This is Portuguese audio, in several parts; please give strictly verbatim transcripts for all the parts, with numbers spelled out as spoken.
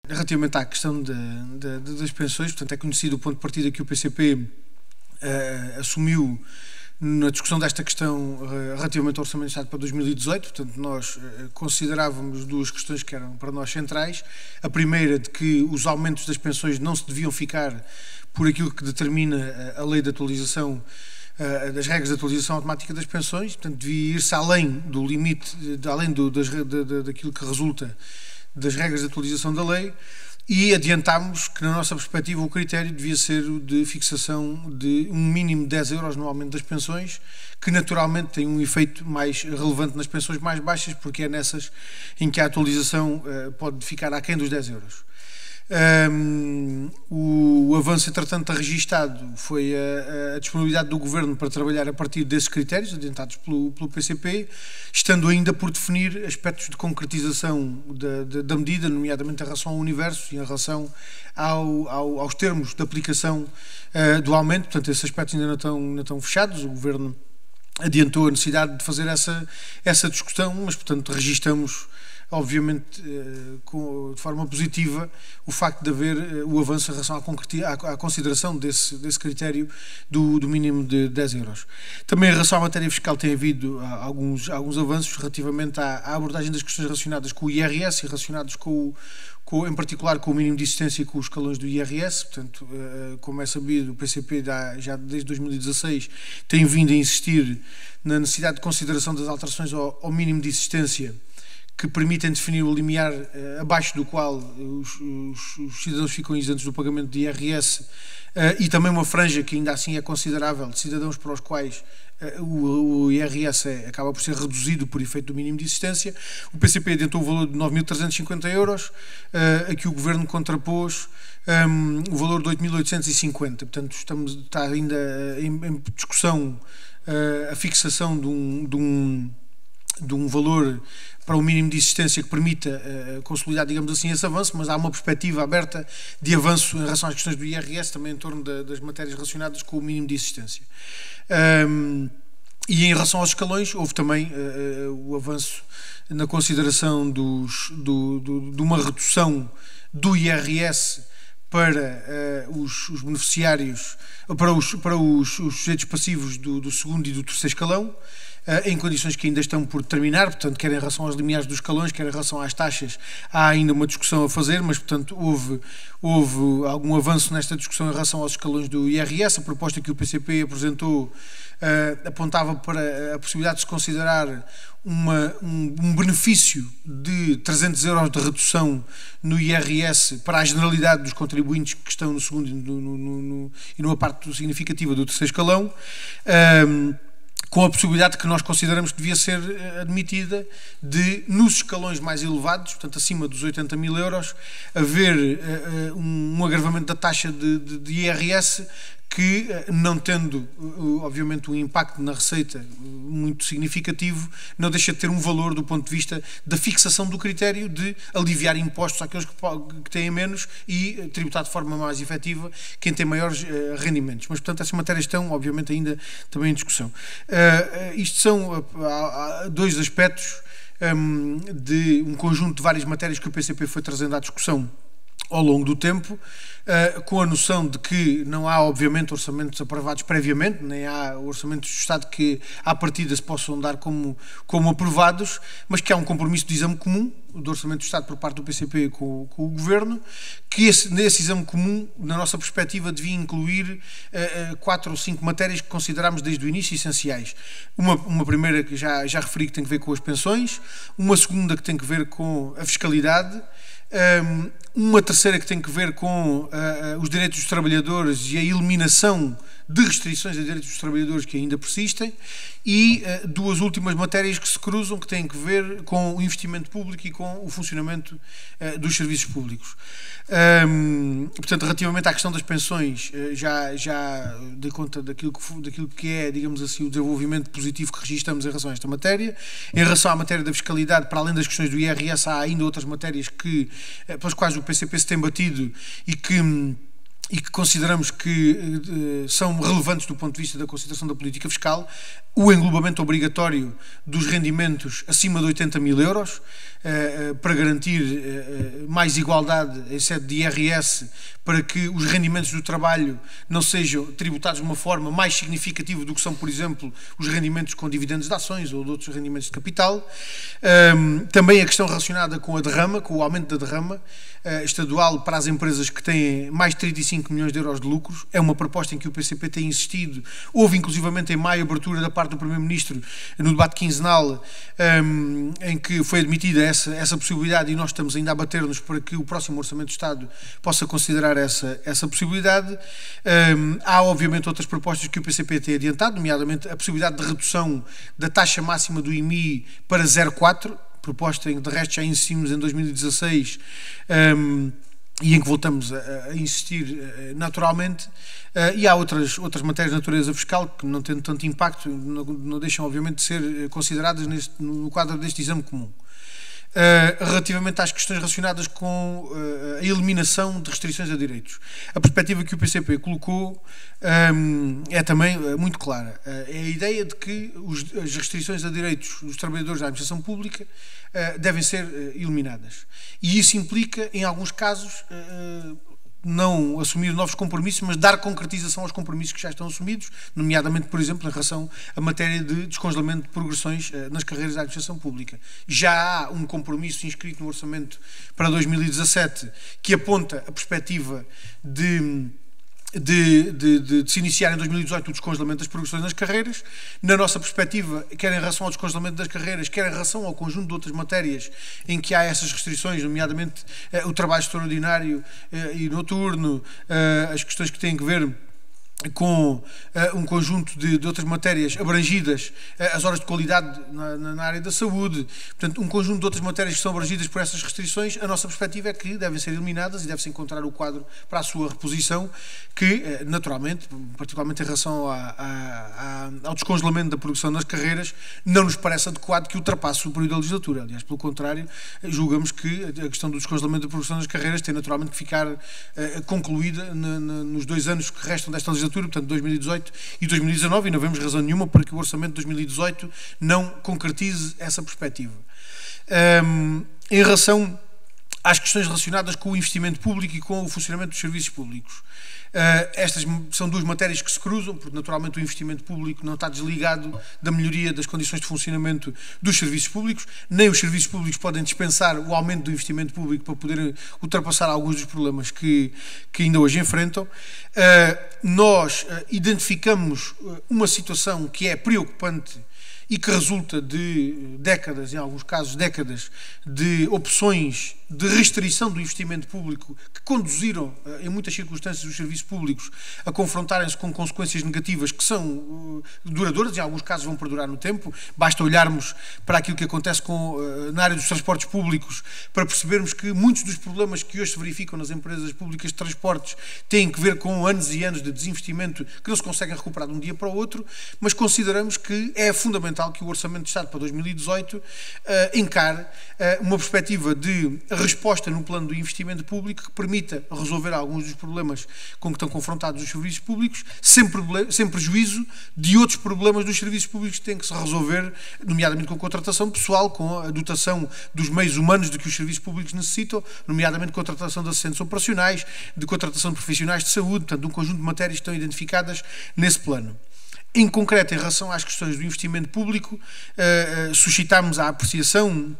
relativamente à questão de, de, de, das pensões, portanto, é conhecido o ponto de partida que o P C P uh, assumiu na discussão desta questão uh, relativamente ao Orçamento de Estado para dois mil e dezoito. Portanto, nós uh, considerávamos duas questões que eram para nós centrais. A primeira, de que os aumentos das pensões não se deviam ficar por aquilo que determina a lei de atualização, uh, das regras de atualização automática das pensões, portanto, devia ir-se além do limite, de, além do, das, de, de, daquilo que resulta das regras de atualização da lei, e adiantámos que, na nossa perspectiva, o critério devia ser o de fixação de um mínimo de dez euros no aumento das pensões, que naturalmente tem um efeito mais relevante nas pensões mais baixas, porque é nessas em que a atualização uh, pode ficar aquém dos dez euros. Um, o avanço, entretanto, registado foi a, a disponibilidade do Governo para trabalhar a partir desses critérios, adiantados pelo, pelo P C P, estando ainda por definir aspectos de concretização da, da, da medida, nomeadamente em relação ao universo e em relação ao, ao, aos termos de aplicação uh, do aumento. Portanto, esses aspectos ainda não estão, ainda estão fechados. O Governo adiantou a necessidade de fazer essa, essa discussão, mas, portanto, registamos, obviamente, de forma positiva, o facto de haver o avanço em relação à consideração desse, desse critério do, do mínimo de dez euros. Também em relação à matéria fiscal tem havido alguns, alguns avanços relativamente à, à abordagem das questões relacionadas com o I R S e relacionados com o, com, em particular com o mínimo de existência e com os escalões do I R S. Portanto, como é sabido, o P C P já desde dois mil e dezasseis tem vindo a insistir na necessidade de consideração das alterações ao, ao mínimo de existência, que permitem definir o limiar uh, abaixo do qual os, os, os cidadãos ficam isentos do pagamento de I R S, uh, e também uma franja que ainda assim é considerável de cidadãos para os quais uh, o, o I R S é, acaba por ser reduzido por efeito do mínimo de existência. O P C P adiantou o valor de nove mil trezentos e cinquenta euros, uh, a que o Governo contrapôs um, o valor de oito mil oitocentos e cinquenta. Portanto, estamos, está ainda em, em discussão uh, a fixação de um, de um, de um valor para o mínimo de existência que permita uh, consolidar, digamos assim, esse avanço, mas há uma perspectiva aberta de avanço em relação às questões do I R S, também em torno da, das matérias relacionadas com o mínimo de existência. Um, e em relação aos escalões, houve também uh, o avanço na consideração dos, do, do, de uma redução do I R S para uh, os, os beneficiários, para os, para os, os sujeitos passivos do, do segundo e do terceiro escalão, em condições que ainda estão por determinar. Portanto, quer em relação aos limiares dos escalões, quer em relação às taxas, há ainda uma discussão a fazer, mas, portanto, houve, houve algum avanço nesta discussão em relação aos escalões do I R S. A proposta que o P C P apresentou uh, apontava para a possibilidade de se considerar uma, um, um benefício de trezentos euros de redução no I R S para a generalidade dos contribuintes que estão no segundo e, no, no, no, e numa parte significativa do terceiro escalão, um, com a possibilidade que nós consideramos que devia ser admitida de, nos escalões mais elevados, portanto acima dos oitenta mil euros, haver uh, um, um agravamento da taxa de, de, de I R S que, não tendo, obviamente, um impacto na receita muito significativo, não deixa de ter um valor do ponto de vista da fixação do critério de aliviar impostos àqueles que, que têm menos e tributar de forma mais efetiva quem tem maiores uh, rendimentos. Mas, portanto, essas matérias estão, obviamente, ainda também em discussão. Uh, uh, isto são uh, uh, dois aspectos um, de um conjunto de várias matérias que o P C P foi trazendo à discussão ao longo do tempo, uh, com a noção de que não há, obviamente, orçamentos aprovados previamente, nem há orçamentos do Estado que, à partida, se possam dar como, como aprovados, mas que há um compromisso de exame comum do Orçamento do Estado por parte do P C P com, com o Governo, que esse, nesse exame comum, na nossa perspectiva, devia incluir uh, uh, quatro ou cinco matérias que consideramos desde o início essenciais. Uma, uma primeira que já, já referi, que tem que ver com as pensões, uma segunda que tem que ver com a fiscalidade, uma terceira que tem que ver com uh, os direitos dos trabalhadores e a eliminação de restrições a direitos dos trabalhadores que ainda persistem, e uh, duas últimas matérias que se cruzam, que têm que ver com o investimento público e com o funcionamento uh, dos serviços públicos. Um, portanto, relativamente à questão das pensões, uh, já, já dei conta daquilo que, daquilo que é, digamos assim, o desenvolvimento positivo que registramos em relação a esta matéria. Em relação à matéria da fiscalidade, para além das questões do I R S, há ainda outras matérias que, uh, pelas quais o P C P se tem batido e que e que consideramos que uh, são relevantes do ponto de vista da consideração da política fiscal. o englobamento obrigatório dos rendimentos acima de oitenta mil euros, para garantir mais igualdade em sede de I R S, para que os rendimentos do trabalho não sejam tributados de uma forma mais significativa do que são, por exemplo, os rendimentos com dividendos de ações ou de outros rendimentos de capital. Também a questão relacionada com a derrama, com o aumento da derrama estadual para as empresas que têm mais de trinta e cinco milhões de euros de lucros. É uma proposta em que o P C P tem insistido. Houve, inclusivamente, em maio, abertura da parte do Primeiro-Ministro no debate quinzenal, em que foi admitida essa, essa possibilidade, e nós estamos ainda a bater-nos para que o próximo Orçamento do Estado possa considerar essa, essa possibilidade. Há, obviamente, outras propostas que o P C P tem adiantado, nomeadamente a possibilidade de redução da taxa máxima do I M I para zero vírgula quatro, proposta em que de resto já insistimos em dois mil e dezasseis, um, e em que voltamos a, a insistir uh, naturalmente, uh, e há outras, outras matérias de natureza fiscal que, não tendo tanto impacto, não, não deixam obviamente de ser consideradas neste, no quadro deste exame comum. Uh, relativamente às questões relacionadas com uh, a eliminação de restrições a direitos, a perspectiva que o P C P colocou um, é também uh, muito clara. Uh, é a ideia de que os, as restrições a direitos dos trabalhadores da administração pública uh, devem ser uh, eliminadas. E isso implica, em alguns casos, uh, não assumir novos compromissos, mas dar concretização aos compromissos que já estão assumidos, nomeadamente, por exemplo, em relação à matéria de descongelamento de progressões eh, nas carreiras da administração pública. Já há um compromisso inscrito no orçamento para dois mil e dezassete que aponta a perspectiva de De, de, de, de se iniciar em dois mil e dezoito o descongelamento das progressões nas carreiras. Na nossa perspectiva, quer em relação ao descongelamento das carreiras, quer em relação ao conjunto de outras matérias em que há essas restrições, nomeadamente eh, o trabalho extraordinário eh, e noturno, eh, as questões que têm a ver com uh, um conjunto de, de outras matérias abrangidas, uh, as horas de qualidade na, na área da saúde, portanto, um conjunto de outras matérias que são abrangidas por essas restrições. A nossa perspectiva é que devem ser eliminadas e deve-se encontrar o quadro para a sua reposição, que, uh, naturalmente, particularmente em relação a, a, a, ao descongelamento da produção nas carreiras, não nos parece adequado que ultrapasse o período da legislatura. Aliás, pelo contrário, julgamos que a questão do descongelamento da produção nas carreiras tem naturalmente que ficar uh, concluída na, na, nos dois anos que restam desta legislatura, portanto dois mil e dezoito e dois mil e dezanove, e não vemos razão nenhuma para que o orçamento de dois mil e dezoito não concretize essa perspectiva. Um, em relação às questões relacionadas com o investimento público e com o funcionamento dos serviços públicos, Uh, estas são duas matérias que se cruzam, porque naturalmente o investimento público não está desligado da melhoria das condições de funcionamento dos serviços públicos, nem os serviços públicos podem dispensar o aumento do investimento público para poder ultrapassar alguns dos problemas que, que ainda hoje enfrentam. Uh, nós uh, identificamos uma situação que é preocupante e que resulta de décadas, em alguns casos décadas, de opções de restrição do investimento público que conduziram, em muitas circunstâncias, os serviços públicos a confrontarem-se com consequências negativas que são uh, duradouras, e em alguns casos vão perdurar no tempo. Basta olharmos para aquilo que acontece com, uh, na área dos transportes públicos para percebermos que muitos dos problemas que hoje se verificam nas empresas públicas de transportes têm que ver com anos e anos de desinvestimento que não se conseguem recuperar de um dia para o outro, mas consideramos que é fundamental que o Orçamento de Estado para dois mil e dezoito uh, encare uh, uma perspectiva de resposta no plano do investimento público que permita resolver alguns dos problemas com que estão confrontados os serviços públicos, sem, sem prejuízo de outros problemas dos serviços públicos que têm que se resolver, nomeadamente com a contratação de pessoal, com a dotação dos meios humanos de que os serviços públicos necessitam, nomeadamente contratação de assistentes operacionais, de contratação de profissionais de saúde, portanto, um conjunto de matérias que estão identificadas nesse plano. Em concreto, em relação às questões do investimento público, uh, uh, suscitámos a apreciação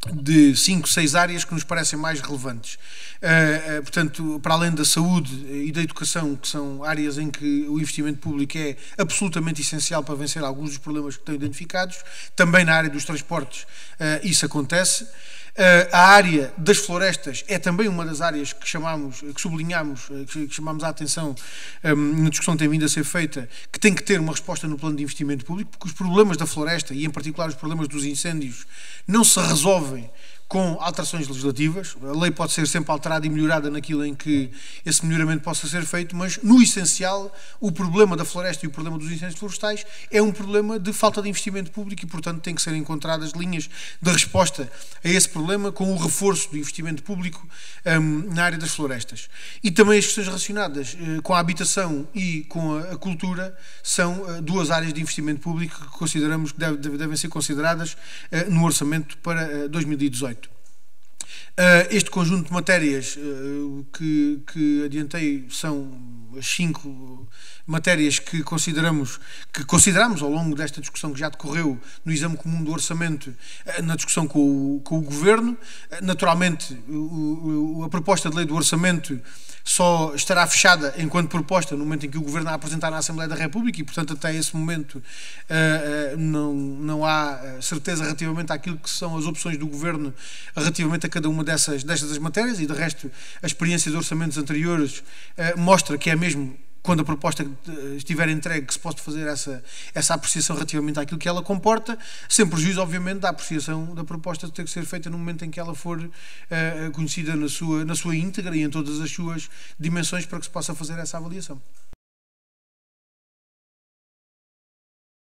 de cinco, seis áreas que nos parecem mais relevantes. Uh, uh, portanto, para além da saúde e da educação, que são áreas em que o investimento público é absolutamente essencial para vencer alguns dos problemas que estão identificados, também na área dos transportes uh, isso acontece. Uh, a área das florestas é também uma das áreas que chamamos, que sublinhamos, que, que chamamos a atenção um, na discussão que tem vindo a ser feita, que tem que ter uma resposta no plano de investimento público, porque os problemas da floresta, e em particular os problemas dos incêndios, não se resolvem com alterações legislativas. A lei pode ser sempre alterada e melhorada naquilo em que esse melhoramento possa ser feito, mas, no essencial, o problema da floresta e o problema dos incêndios florestais é um problema de falta de investimento público e, portanto, tem que ser encontradas linhas de resposta a esse problema com o reforço do investimento público um, na área das florestas. E também as questões relacionadas uh, com a habitação e com a, a cultura são uh, duas áreas de investimento público que consideramos que deve, devem ser consideradas uh, no orçamento para uh, dois mil e dezoito. Uh, este conjunto de matérias uh, que, que adiantei são as cinco matérias que consideramos, que consideramos ao longo desta discussão que já decorreu no exame comum do orçamento, uh, na discussão com o, com o Governo. Uh, naturalmente, o, o, a proposta de lei do orçamento só estará fechada enquanto proposta no momento em que o Governo a apresentar na Assembleia da República e, portanto, até esse momento uh, uh, não, não há certeza relativamente àquilo que são as opções do Governo relativamente a cada uma dessas, destas matérias, e de resto a experiência de orçamentos anteriores uh, mostra que é mesmo quando a proposta estiver entregue que se pode fazer essa, essa apreciação relativamente àquilo que ela comporta, sem prejuízo, obviamente, da apreciação da proposta ter que ser feita no momento em que ela for uh, conhecida na sua, na sua íntegra e em todas as suas dimensões para que se possa fazer essa avaliação.